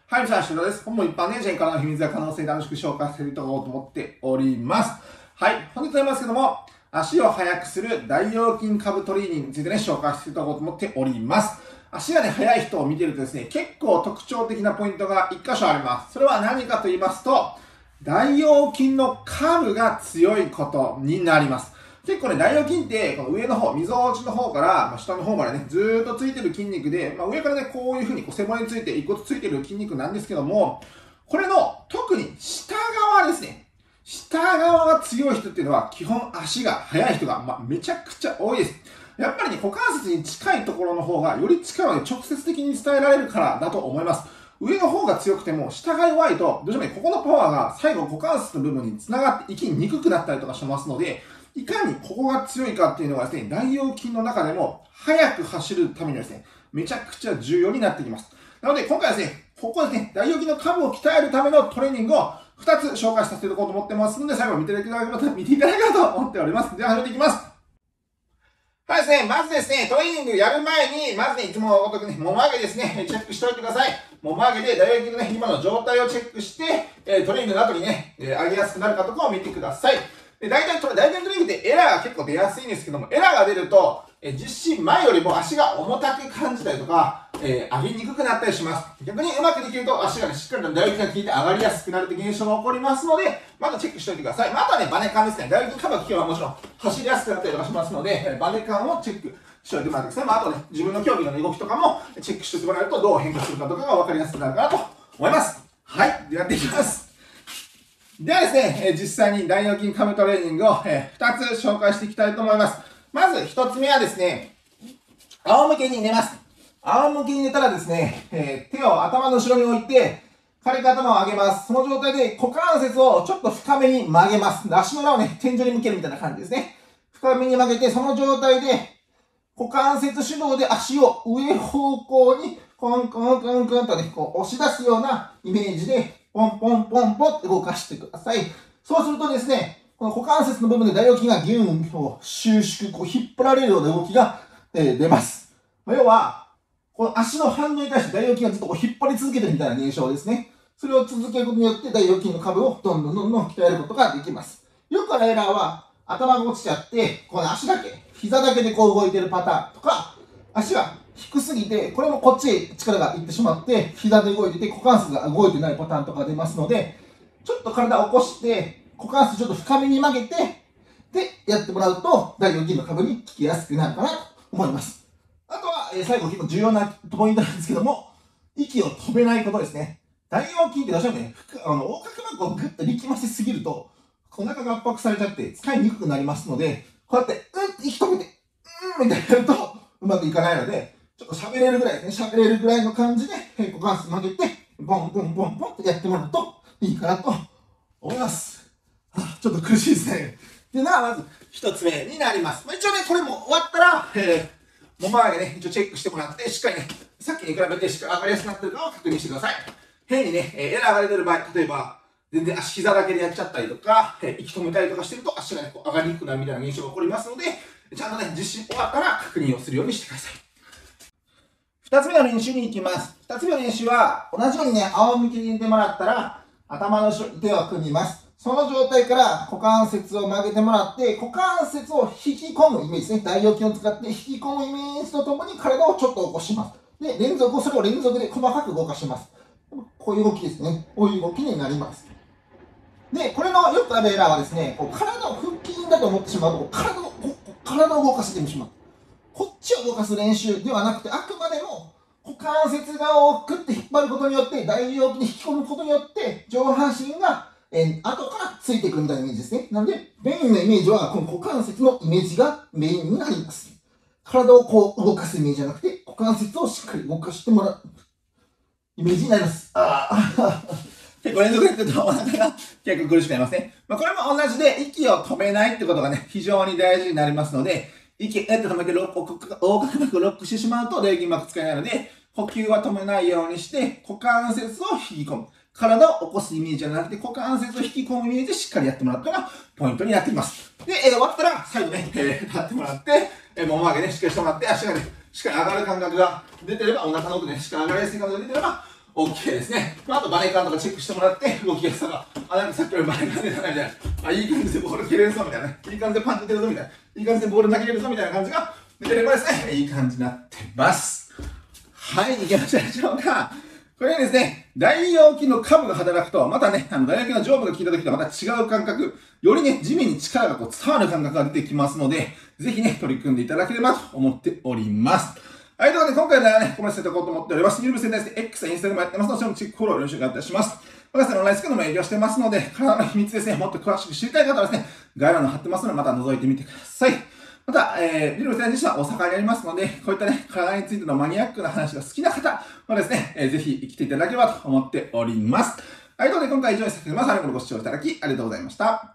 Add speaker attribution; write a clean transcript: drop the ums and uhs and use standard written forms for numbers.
Speaker 1: はい、皆さん、しゅうです。本も一般ね、ジェンからの秘密や可能性楽しく紹介していると思っております。はい、本日は言いますけども、足を速くする大腰筋下部トレーニングについてね、紹介していただこうと思っております。足がね、速い人を見てるとですね、結構特徴的なポイントが1箇所あります。それは何かと言いますと、大腰筋の下部が強いことになります。結構ね、大腰筋って、この上の方、溝落ちの方から、下の方までね、ずーっとついてる筋肉で、上からね、こういう風に背骨について、一骨ついてる筋肉なんですけども、これの、特に下側ですね。下側が強い人っていうのは、基本足が速い人が、めちゃくちゃ多いです。やっぱりね、股関節に近いところの方が、より力をね、直接的に伝えられるからだと思います。上の方が強くても、下が弱いと、どうしてもね、ここのパワーが最後股関節の部分に繋がっていきにくくなったりとかしますので、いかにここが強いかっていうのがですね、大腰筋の中でも速く走るためにはですね、めちゃくちゃ重要になってきます。なので今回はですね、ここですね、大腰筋の下部を鍛えるためのトレーニングを2つ紹介させていただこうと思ってますので、最後見ていただければと思っております。では始めていきます。はいですね、まずですね、トレーニングやる前に、まずね、いつものごとくね、もも上げですね、チェックしておいてください。もも上げで大腰筋のね、今の状態をチェックして、トレーニングの後にね、上げやすくなるかとかを見てください。で、大体大腰筋トレーニングってエラーが結構出やすいんですけども、エラーが出ると、実施前よりも足が重たく感じたりとか、上げにくくなったりします。逆にうまくできると足がね、しっかりと大腰筋が効いて上がりやすくなるという現象が起こりますので、まずチェックしておいてください。あとはね、バネ感ですね。大腰筋カバー効けばもちろん走りやすくなったりとかしますので、バネ感をチェックしておいてもらってください。あとね、自分の競技の動きとかもチェックしておいてもらえるとどう変化するかとかが分かりやすくなるかなと思います。はい。ではやっていきます。ではですね、実際に大腰筋下部トレーニングを2つ紹介していきたいと思います。まず1つ目はですね、仰向けに寝ます。仰向けに寝たらですね、手を頭の後ろに置いて、軽く頭を上げます。その状態で股関節をちょっと深めに曲げます。足の裏をね、天井に向けるみたいな感じですね。深めに曲げて、その状態で股関節主導で足を上方向にコンコンコンコンとね、こう押し出すようなイメージで、ポンポンポンポンって動かしてください。そうするとですね、この股関節の部分で大腰筋がギュンと収縮、引っ張られるような動きが、出ます。要は、この足の反応に対して大腰筋がずっと引っ張り続けてるみたいな現象ですね。それを続けることによって大腰筋の下部をどんどん鍛えることができます。よくあるエラーは、頭が落ちちゃって、この足だけ、膝だけでこう動いてるパターンとか、足が低すぎて、これもこっちへ力がいってしまって、膝で動いてて股関節が動いてないパターンとか出ますので、ちょっと体を起こして、股関節ちょっと深めに曲げて、で、やってもらうと、大腰筋の下部に効きやすくなるかなと思います。あとは、最後結構重要なポイントなんですけども、息を止めないことですね。大腰筋ってどうしてもね、横隔膜をぐっと力ませすぎると、お腹が圧迫されちゃって使いにくくなりますので、こうやって、息止めて、みたいなやると、うまくいかないので、ちょっと喋れるぐらいですね。喋れるぐらいの感じで、股関節曲げて、ポンポンポンポンってやってもらうといいかなと思います。ちょっと苦しいですね。では、まず一つ目になります。一応ね、これも終わったら、もも上げね、一応チェックしてもらって、しっかりね、さっきに比べてしっかり上がりやすくなってるかを確認してください。変にね、エラーが出てる場合、例えば、全然足膝だけでやっちゃったりとか、息止めたりとかしてると足がね、こう上がりにくくなるみたいな現象が起こりますので、ちゃんとね、実施終わったら確認をするようにしてください。二つ目の練習に行きます。二つ目の練習は、同じようにね、仰向けに寝てもらったら、頭の後ろに手を組みます。その状態から股関節を曲げてもらって、股関節を引き込むイメージですね。大腰筋を使って引き込むイメージとともに体をちょっと起こします。で、それを連続で細かく動かします。こういう動きですね。こういう動きになります。で、これのよくあるエラーはですね、こう体を腹筋だと思ってしまうと、体を動かしてしまう。こっちを動かす練習ではなくて、あくまでも股関節側をグッと引っ張ることによって、大腰筋に引き込むことによって、上半身が後からついてくるみたいなイメージですね。なので、メインのイメージは、この股関節のイメージがメインになります。体をこう動かすイメージじゃなくて、股関節をしっかり動かしてもらうイメージになります。結構連続でやってるとお腹が結構苦しくなりますね。これも同じで、息を止めないってことがね、非常に大事になりますので、息止めて横隔膜をロックしてしまうと、大筋膜使えないので、呼吸は止めないようにして、股関節を引き込む。体を起こすイメージじゃなくて、股関節を引き込むイメージでしっかりやってもらうのがポイントになってきます。で、終わったら、最後ね、立ってもらって、もも上げね、しっかりしてもらって、足がね、しっかり上がる感覚が出てれば、お腹の奥ね、しっかり上がりやすい感覚が出てれば、 OK ですね。あとバネカンとかチェックしてもらって、動きやすさが、なんかさっきよりバネカン出たなみたいな。いい感じでボール蹴れるぞみたいなね。いい感じでパンチ出るぞみたいな。いい感じでボール投げれるぞみたいな感じが出てればですね、いい感じになってます。はい、いけましたでしょうか。これはですね、大腰筋の下部が働くと、またね、大腰筋の上部が効いた時とはまた違う感覚、よりね、地面に力が伝わる感覚が出てきますので、ぜひね、取り組んでいただければと思っております。はい、ということで、今回の動画はね、ここまでしておこうと思っております。YouTube 宣伝して X や Instagram やってますので、それもチェックフォローよろしくお願いいたします。私のオンラインスクールも営業してますので、体の秘密ですね、もっと詳しく知りたい方はですね、概要欄に貼ってますので、また覗いてみてください。また、ビルの宣伝自身は大阪にありますので、こういったね、体についてのマニアックな話が好きな方はですね、ぜひ来ていただければと思っております。はい、ということで今回以上にさせていただきます。最後までご視聴いただきありがとうございました。